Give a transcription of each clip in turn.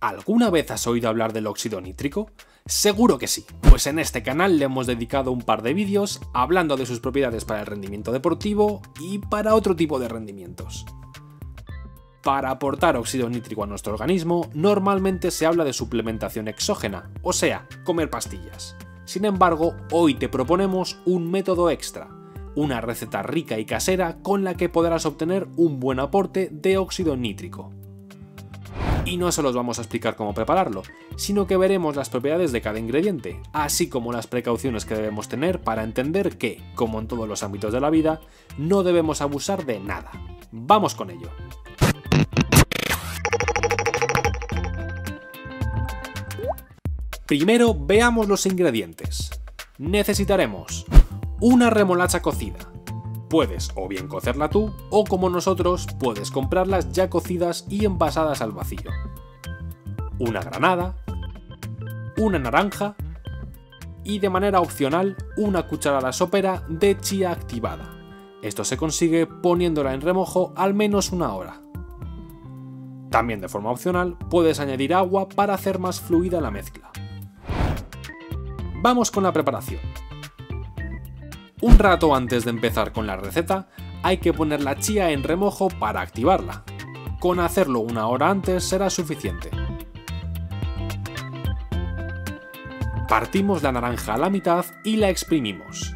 ¿Alguna vez has oído hablar del óxido nítrico? Seguro que sí, pues en este canal le hemos dedicado un par de vídeos hablando de sus propiedades para el rendimiento deportivo y para otro tipo de rendimientos. Para aportar óxido nítrico a nuestro organismo, normalmente se habla de suplementación exógena, o sea, comer pastillas. Sin embargo, hoy te proponemos un método extra, una receta rica y casera con la que podrás obtener un buen aporte de óxido nítrico. Y no solo os vamos a explicar cómo prepararlo, sino que veremos las propiedades de cada ingrediente, así como las precauciones que debemos tener para entender que, como en todos los ámbitos de la vida, no debemos abusar de nada. ¡Vamos con ello! Primero veamos los ingredientes. Necesitaremos una remolacha cocida. Puedes o bien cocerla tú, o como nosotros, puedes comprarlas ya cocidas y envasadas al vacío. Una granada, una naranja y de manera opcional una cucharada sopera de chía activada. Esto se consigue poniéndola en remojo al menos una hora. También de forma opcional puedes añadir agua para hacer más fluida la mezcla. Vamos con la preparación. Un rato antes de empezar con la receta, hay que poner la chía en remojo para activarla. Con hacerlo una hora antes será suficiente. Partimos la naranja a la mitad y la exprimimos.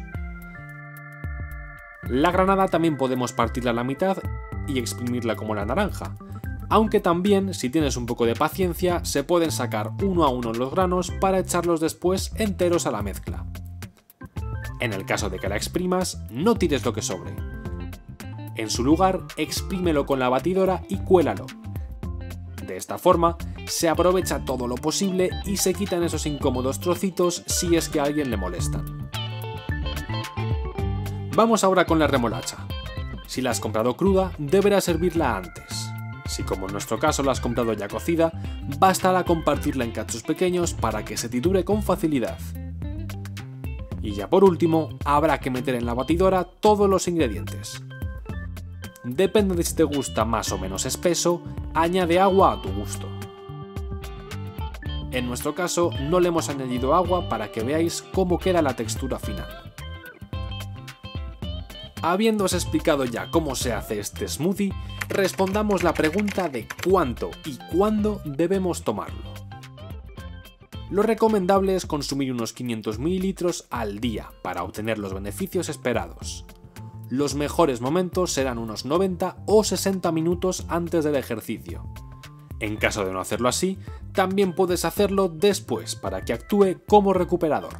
La granada también podemos partirla a la mitad y exprimirla como la naranja, aunque también, si tienes un poco de paciencia, se pueden sacar uno a uno los granos para echarlos después enteros a la mezcla. En el caso de que la exprimas, no tires lo que sobre. En su lugar, exprímelo con la batidora y cuélalo. De esta forma, se aprovecha todo lo posible y se quitan esos incómodos trocitos si es que a alguien le molestan. Vamos ahora con la remolacha. Si la has comprado cruda, deberás hervirla antes. Si como en nuestro caso la has comprado ya cocida, bastará con partirla en cachos pequeños para que se triture con facilidad. Y ya por último, habrá que meter en la batidora todos los ingredientes. Depende de si te gusta más o menos espeso, añade agua a tu gusto. En nuestro caso no le hemos añadido agua para que veáis cómo queda la textura final. Habiéndoos explicado ya cómo se hace este smoothie, respondamos la pregunta de cuánto y cuándo debemos tomarlo. Lo recomendable es consumir unos 500 ml al día para obtener los beneficios esperados. Los mejores momentos serán unos 90 o 60 minutos antes del ejercicio. En caso de no hacerlo así, también puedes hacerlo después para que actúe como recuperador.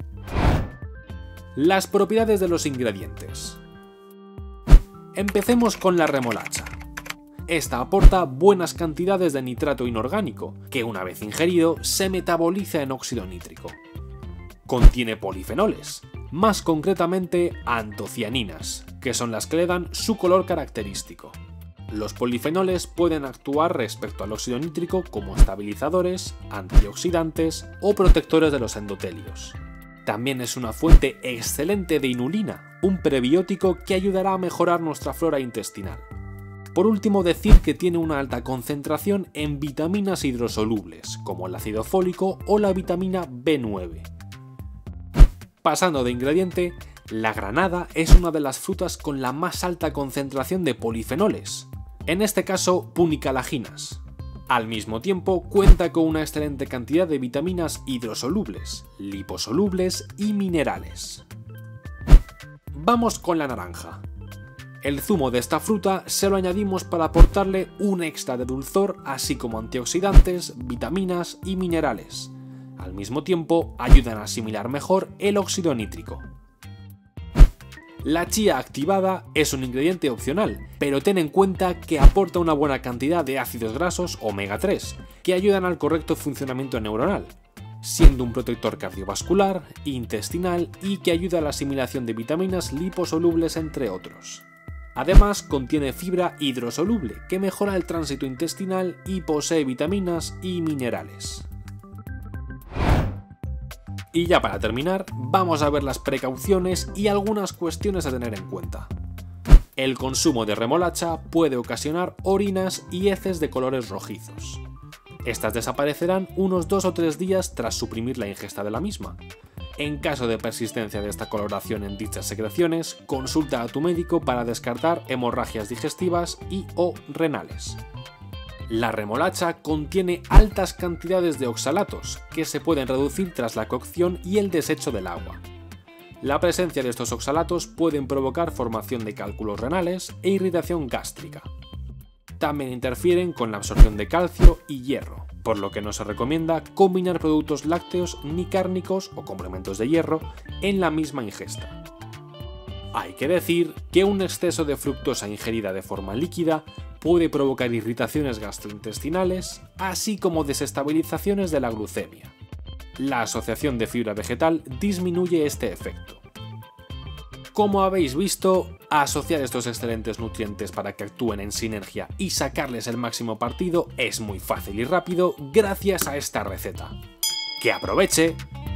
Las propiedades de los ingredientes. Empecemos con la remolacha. Esta aporta buenas cantidades de nitrato inorgánico, que una vez ingerido se metaboliza en óxido nítrico. Contiene polifenoles, más concretamente antocianinas, que son las que le dan su color característico. Los polifenoles pueden actuar respecto al óxido nítrico como estabilizadores, antioxidantes o protectores de los endotelios. También es una fuente excelente de inulina, un prebiótico que ayudará a mejorar nuestra flora intestinal. Por último, decir que tiene una alta concentración en vitaminas hidrosolubles, como el ácido fólico o la vitamina B9. Pasando de ingrediente, la granada es una de las frutas con la más alta concentración de polifenoles, en este caso punicalaginas. Al mismo tiempo, cuenta con una excelente cantidad de vitaminas hidrosolubles, liposolubles y minerales. Vamos con la naranja. El zumo de esta fruta se lo añadimos para aportarle un extra de dulzor, así como antioxidantes, vitaminas y minerales. Al mismo tiempo, ayudan a asimilar mejor el óxido nítrico. La chía activada es un ingrediente opcional, pero ten en cuenta que aporta una buena cantidad de ácidos grasos omega 3, que ayudan al correcto funcionamiento neuronal, siendo un protector cardiovascular, intestinal y que ayuda a la asimilación de vitaminas liposolubles, entre otros. Además, contiene fibra hidrosoluble, que mejora el tránsito intestinal y posee vitaminas y minerales. Y ya para terminar, vamos a ver las precauciones y algunas cuestiones a tener en cuenta. El consumo de remolacha puede ocasionar orinas y heces de colores rojizos. Estas desaparecerán unos 2 o 3 días tras suprimir la ingesta de la misma. En caso de persistencia de esta coloración en dichas secreciones, consulta a tu médico para descartar hemorragias digestivas y o renales. La remolacha contiene altas cantidades de oxalatos, que se pueden reducir tras la cocción y el desecho del agua. La presencia de estos oxalatos pueden provocar formación de cálculos renales e irritación gástrica. También interfieren con la absorción de calcio y hierro, por lo que no se recomienda combinar productos lácteos ni cárnicos o complementos de hierro en la misma ingesta. Hay que decir que un exceso de fructosa ingerida de forma líquida puede provocar irritaciones gastrointestinales, así como desestabilizaciones de la glucemia. La asociación de fibra vegetal disminuye este efecto. Como habéis visto, asociar estos excelentes nutrientes para que actúen en sinergia y sacarles el máximo partido es muy fácil y rápido gracias a esta receta. ¡Que aproveche!